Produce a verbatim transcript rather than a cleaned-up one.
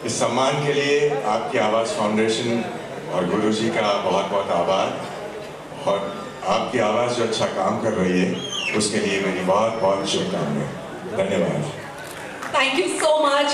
इस सम्मान के लिए आपकी आवाज़ फाउंडेशन और गुरुजी का बहुत बहुत आभार, और आपकी आवाज़ जो अच्छा काम कर रही है उसके लिए मेरी बहुत बहुत शुभकामनाएं। धन्यवाद। Thank you so much.